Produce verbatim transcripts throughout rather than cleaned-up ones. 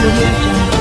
Audio Jungle.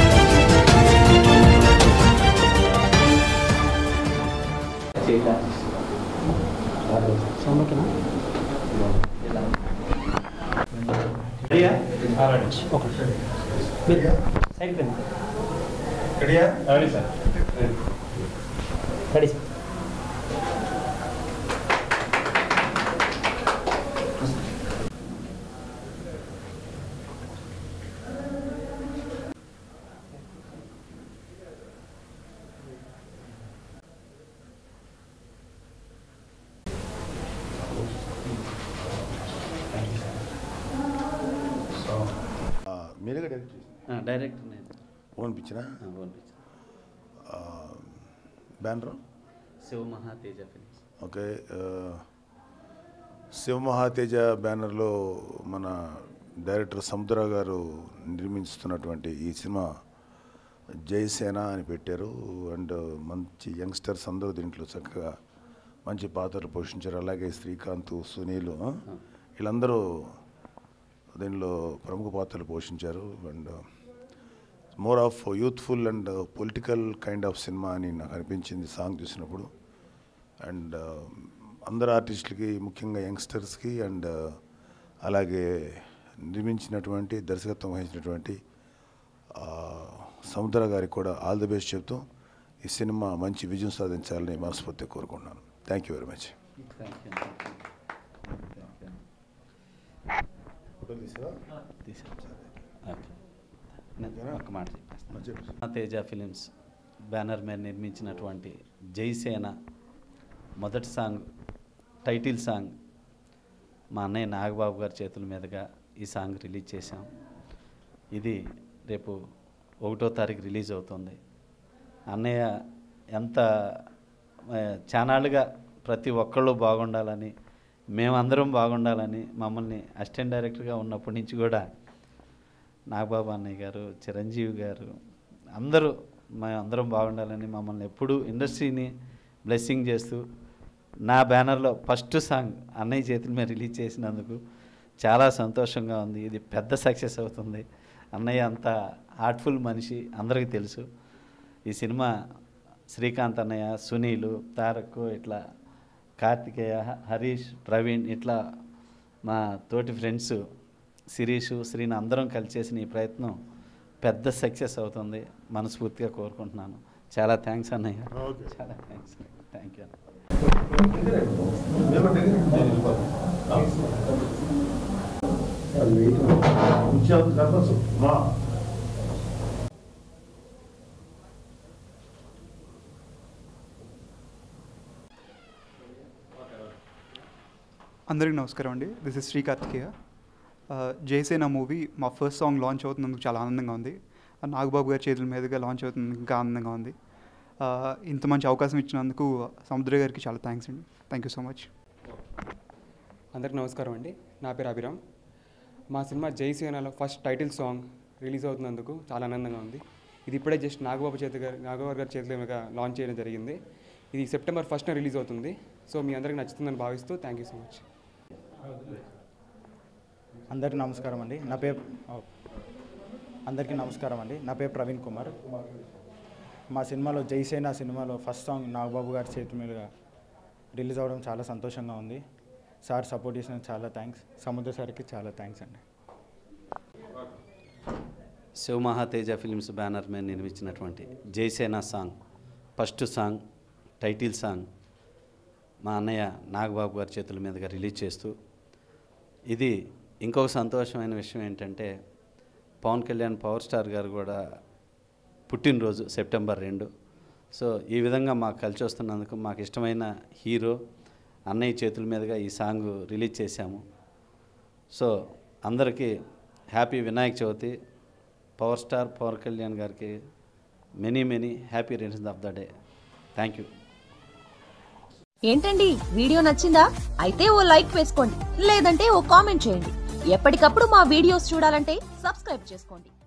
మీరేగా direct చేసిన director నేను ఓన్ పిక్చరా own picture banner Shiva Mahateja films. Okay, Shiva Mahateja బ్యానర్లో మన డైరెక్టర్ సముద్ర గారు నిర్మిస్తున్నటువంటి ఈ సినిమా జయసేన అని పెట్టారు. అండ్ మంచి యంగ్స్టర్స్ అందరూ దీంట్లో చక్కగా మంచి పాత్రలు పోషించారు. అలాగే శ్రీకాంత్, సునీల్ వీళ్ళందరూ దీనిలో ప్రముఖ పాత్రలు పోషించారు. And more of youthful and political kind of cinema అని నాకు అనిపించింది సాంగ్ చూసినప్పుడు. అండ్ అందరు ఆర్టిస్టులకి, ముఖ్యంగా యంగ్స్టర్స్కి అండ్ అలాగే నిర్మించినటువంటి దర్శకత్వం వహించినటువంటి సముద్ర గారికి కూడా ఆల్ ది బెస్ట్ చెప్తూ ఈ సినిమా మంచి విజయం సాధించాలని మనస్ఫూర్తిగా కోరుకుంటున్నాను. Thank you very much. ఒక మాట చెప్పేస్తాను. తేజ ఫిలిమ్స్ బ్యానర్ మీద నిర్మించినటువంటి జైసేన మొదటి సాంగ్, టైటిల్ సాంగ్ మా అన్నయ్య నాగబాబు గారి చేతుల మీదుగా ఈ సాంగ్ రిలీజ్ చేశాం. ఇది రేపు ఒకటో తారీఖు రిలీజ్ అవుతుంది. అన్నయ్య ఎంత చానాళ్ళుగా ప్రతి ఒక్కళ్ళు బాగుండాలని, మేమందరం బాగుండాలని, మమ్మల్ని అసిస్టెంట్ డైరెక్టర్గా ఉన్నప్పటి నుంచి కూడా నాగబాబు అన్నయ్య గారు, చిరంజీవి గారు అందరూ మేము అందరం బాగుండాలని మమ్మల్ని ఎప్పుడూ ఇండస్ట్రీని బ్లెస్సింగ్ చేస్తూ నా బ్యానర్లో ఫస్ట్ సాంగ్ అన్నయ్య చేతుల మీద రిలీజ్ చేసినందుకు చాలా సంతోషంగా ఉంది. ఇది పెద్ద సక్సెస్ అవుతుంది. అన్నయ్య అంత హార్ట్ఫుల్ మనిషి అందరికీ తెలుసు. ఈ సినిమా శ్రీకాంత్ అన్నయ్య, సునీలు, తారక్, ఇట్లా కార్తికేయ, హరీష్, ప్రవీణ్, ఇట్లా మా తోటి ఫ్రెండ్స్ శిరీష్, శ్రీని అందరం కలిసి చేసిన ఈ ప్రయత్నం పెద్ద సక్సెస్ అవుతుంది మనస్ఫూర్తిగా కోరుకుంటున్నాను. చాలా థ్యాంక్స్ అన్నయ్య, చాలా థ్యాంక్స్. Thank you. అందరికీ నమస్కారం అండి. This is Shri Karthikeya. Jayasena movie మా ఫస్ట్ సాంగ్ లాంచ్ అవుతున్నందుకు చాలా ఆనందంగా ఉంది. నాగబాబు గారి చేతుల మీదుగా లాంచ్ అవుతున్నందుకు ఇంకా ఆనందంగా ఉంది. ఇంత మంచి అవకాశం ఇచ్చినందుకు సముద్ర గారికి చాలా థ్యాంక్స్ అండి. Thank you so much. అందరికీ నమస్కారం అండి. నా పేరు అభిరామ్. మా సినిమా జయసేనలో ఫస్ట్ టైటిల్ సాంగ్ రిలీజ్ అవుతున్నందుకు చాలా ఆనందంగా ఉంది. ఇది ఇప్పుడే జస్ట్ నాగబాబు చేతి గారి నాగబాబు గారి చేతుల మీద లాంచ్ చేయడం జరిగింది. ఇది సెప్టెంబర్ ఫస్ట్న రిలీజ్ అవుతుంది. సో మీ అందరికీ నచ్చుతుందని భావిస్తూ థ్యాంక్ యూ సో మచ్. అందరికీ నమస్కారం అండి. నా పేరు అందరికీ నమస్కారం అండి. నా పేరు ప్రవీణ్ కుమార్. మా సినిమాలో జైసేన సినిమాలో ఫస్ట్ సాంగ్ నాగబాబు గారి చేతి మీదుగా రిలీజ్ అవ్వడం చాలా సంతోషంగా ఉంది. సార్ సపోర్ట్ చేసిన చాలా థ్యాంక్స్. సముద్ర సార్కి చాలా థ్యాంక్స్ అండి. శివ మహాతేజ ఫిలిమ్స్ బ్యానర్ మీద నిర్మించినటువంటి Jaisena song first song, title song మా అన్నయ్య నాగబాబు గారి చేతుల మీదుగా రిలీజ్ చేస్తూ, ఇది ఇంకొక సంతోషమైన విషయం ఏంటంటే పవన్ కళ్యాణ్ పవర్ స్టార్ గారు కూడా పుట్టినరోజు సెప్టెంబర్ రెండు. సో ఈ విధంగా మాకు కలిసి వస్తున్నందుకు మాకు ఇష్టమైన హీరో అన్నయ్య చేతుల మీదుగా ఈ సాంగ్ రిలీజ్ చేశాము. సో అందరికీ happy Vinayaka Chavithi. Power star Pawan Kalyan గారికి many many happy returns of the day. Thank you. ఏంటండి, వీడియో నచ్చిందా? అయితే ఓ లైక్ వేసుకోండి, లేదంటే ఓ కామెంట్ చేయండి. ఎప్పటికప్పుడు మా వీడియోస్ చూడాలంటే సబ్స్క్రైబ్ చేసుకోండి.